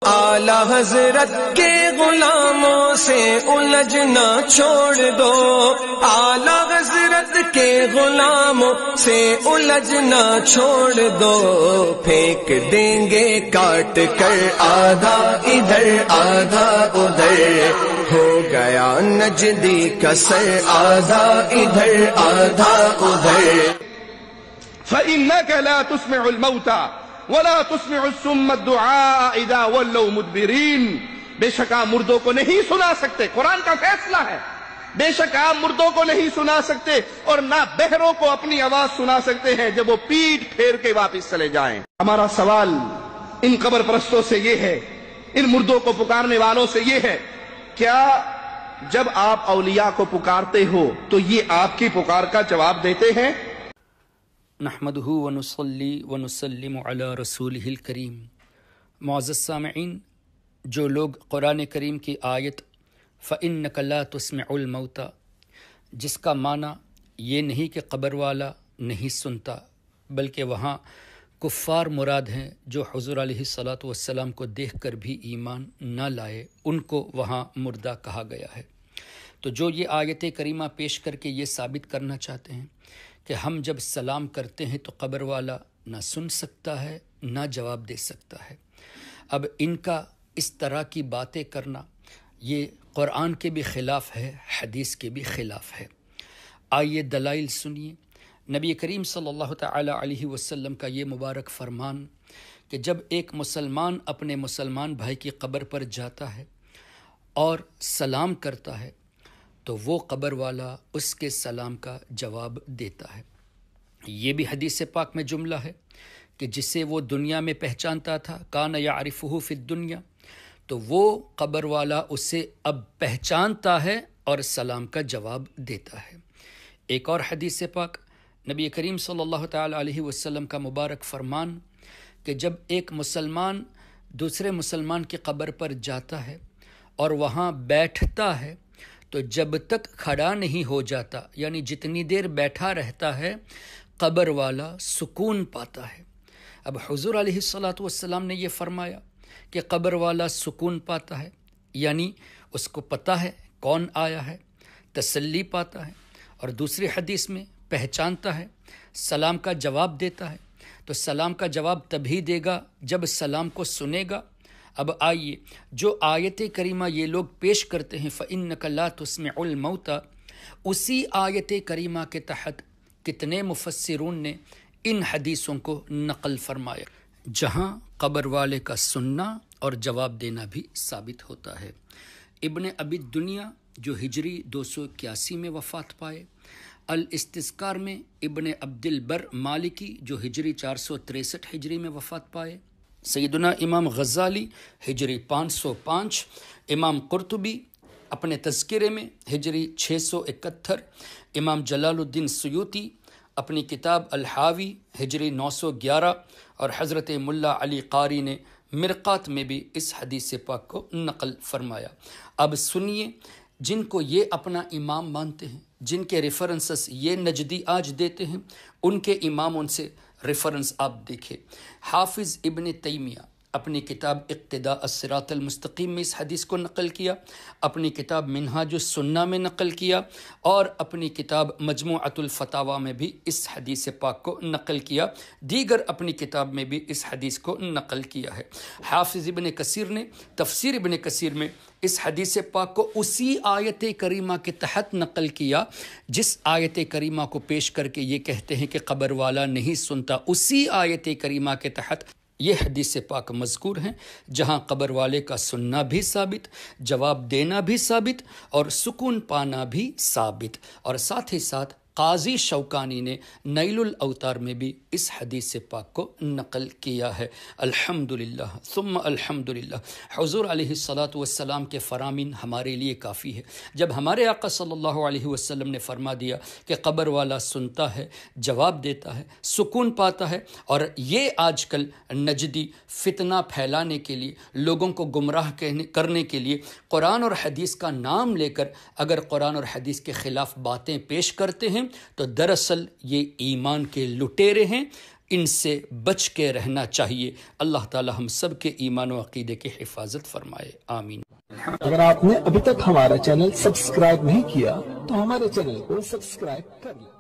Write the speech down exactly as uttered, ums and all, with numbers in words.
اعلی حضرت کے غلاموں سے الجھنا چھوڑ دو، اعلی حضرت کے غلاموں سے الجھنا چھوڑ دو، پھینک دیں گے کاٹ کر آدھا ادھر آدھا ادھر، ہو گیا نجدی کا سر آدھا ادھر آدھا ادھر۔ فَإِنَّكَ لَا تُسْمِعُ الْمَوْتَى وَلَا تُسْمِعُ الصُّمَّ الدُّعَاءَ إِذَا وَلَّوْا مُدْبِرِينَ۔ بے شک آپ مردوں کو نہیں سنا سکتے، قرآن کا فیصلہ ہے، بے شک آپ مردوں کو نہیں سنا سکتے اور نہ بہروں کو اپنی آواز سنا سکتے ہیں جب وہ پیٹ پھیر کے واپس چلے جائیں۔ ہمارا سوال ان قبر پرستوں سے یہ ہے، ان مردوں کو پکارنے والوں سے یہ ہے، کیا جب آپ اولیاء کو پکارتے ہو تو یہ آپ کی پکار کا جواب دیتے ہیں؟ نحمدہ ونصلی ونسلم علی رسولہ الکریم۔ معزز سامعین، جو لوگ قرآن کریم کی آیت فَإِنَّكَ لَا تُسْمِعُ الْمَوْتَى، جس کا معنی یہ نہیں کہ قبر والا نہیں سنتا، بلکہ وہاں کفار مراد ہیں جو حضور علیہ الصلاۃ والسلام کو دیکھ کر بھی ایمان نہ لائے، ان کو وہاں مردہ کہا گیا ہے۔ تو جو یہ آیت کریمہ پیش کر کے یہ ثابت کرنا چاہتے ہیں کہ ہم جب سلام کرتے ہیں تو قبر والا نہ سن سکتا ہے نہ جواب دے سکتا ہے، اب ان کا اس طرح کی باتیں کرنا یہ قرآن کے بھی خلاف ہے، حدیث کے بھی خلاف ہے۔ آئیے دلائل سنیے۔ نبی کریم صلی اللہ تعالی علیہ وسلم کا یہ مبارک فرمان کہ جب ایک مسلمان اپنے مسلمان بھائی کی قبر پر جاتا ہے اور سلام کرتا ہے تو وہ قبر والا اس کے سلام کا جواب دیتا ہے۔ یہ بھی حدیث پاک میں جملہ ہے کہ جسے وہ دنیا میں پہچانتا تھا، کان یعرفہ فی الدنیا، تو وہ قبر والا اسے اب پہچانتا ہے اور سلام کا جواب دیتا ہے۔ ایک اور حدیث پاک نبی کریم صلی اللہ تعالی علیہ وسلم کا مبارک فرمان کہ جب ایک مسلمان دوسرے مسلمان کی قبر پر جاتا ہے اور وہاں بیٹھتا ہے تو جب تک کھڑا نہیں ہو جاتا، یعنی جتنی دیر بیٹھا رہتا ہے، قبر والا سکون پاتا ہے۔ اب حضور علیہ الصلاۃ والسلام نے یہ فرمایا کہ قبر والا سکون پاتا ہے، یعنی اس کو پتہ ہے کون آیا ہے، تسلی پاتا ہے، اور دوسری حدیث میں پہچانتا ہے، سلام کا جواب دیتا ہے۔ تو سلام کا جواب تبھی دے گا جب سلام کو سنے گا۔ اب آئیے جو آیت کریمہ یہ لوگ پیش کرتے ہیں فَإِنَّكَ لَا تُسْمِعُ الْمَوْتَى، اسی آیت کریمہ کے تحت کتنے مفسرون نے ان حدیثوں کو نقل فرمایا جہاں قبر والے کا سننا اور جواب دینا بھی ثابت ہوتا ہے۔ ابن ابی الدنیا جو ہجری دو سو اکیاسی میں وفات پائے، الاستذکار میں ابن عبد البر مالکی جو ہجری چار سو تریسٹھ ہجری میں وفات پائے، سیدنا امام غزالی ہجری پانچ سو پانچ، امام قرطبی اپنے تذکرے میں ہجری چھ سو اکہتر، امام جلال الدین سیوطی اپنی کتاب الحاوی ہجری نو سو گیارہ، اور حضرت ملا علی قاری نے مرقات میں بھی اس حدیث پاک کو نقل فرمایا۔ اب سنیے، جن کو یہ اپنا امام مانتے ہیں، جن کے ریفرنسز یہ نجدی آج دیتے ہیں، ان کے امام ان سے ریفرنس آپ دیکھیں۔ حافظ ابن تیمیہ اپنی کتاب اقتداء الصراط المستقیم میں اس حدیث کو نقل کیا، اپنی کتاب منہاج السنہ میں نقل کیا، اور اپنی کتاب مجموعۃ الفتاوی میں بھی اس حدیث پاک کو نقل کیا، دیگر اپنی کتاب میں بھی اس حدیث کو نقل کیا ہے۔ حافظ ابن کثیر نے تفسیر ابن کثیر میں اس حدیث پاک کو اسی آیت کریمہ کے تحت نقل کیا جس آیت کریمہ کو پیش کر کے یہ کہتے ہیں کہ قبر والا نہیں سنتا، اسی آیت کریمہ کے تحت یہ حدیث پاک مذکور ہیں جہاں قبر والے کا سننا بھی ثابت، جواب دینا بھی ثابت، اور سکون پانا بھی ثابت۔ اور ساتھ ہی ساتھ قاضی شوکانی نے نیل الاوتار میں بھی اس حدیث پاک کو نقل کیا ہے۔ الحمدللہ ثم الحمدللہ، حضور علیہ الصلاۃ والسلام کے فرامین ہمارے لیے کافی ہے۔ جب ہمارے آقا صلی اللہ علیہ وسلم نے فرما دیا کہ قبر والا سنتا ہے، جواب دیتا ہے، سکون پاتا ہے، اور یہ آج کل نجدی فتنہ پھیلانے کے لیے، لوگوں کو گمراہ کرنے کے لیے قرآن اور حدیث کا نام لے کر اگر قرآن اور حدیث کے خلاف باتیں پیش کرتے ہیں تو دراصل یہ ایمان کے لٹیرے ہیں، ان سے بچ کے رہنا چاہیے۔ اللہ تعالی ہم سب کے ایمان و عقیدے کی حفاظت فرمائے، آمین۔ اگر آپ نے ابھی تک ہمارا چینل سبسکرائب نہیں کیا تو ہمارے چینل کو سبسکرائب کر لیں۔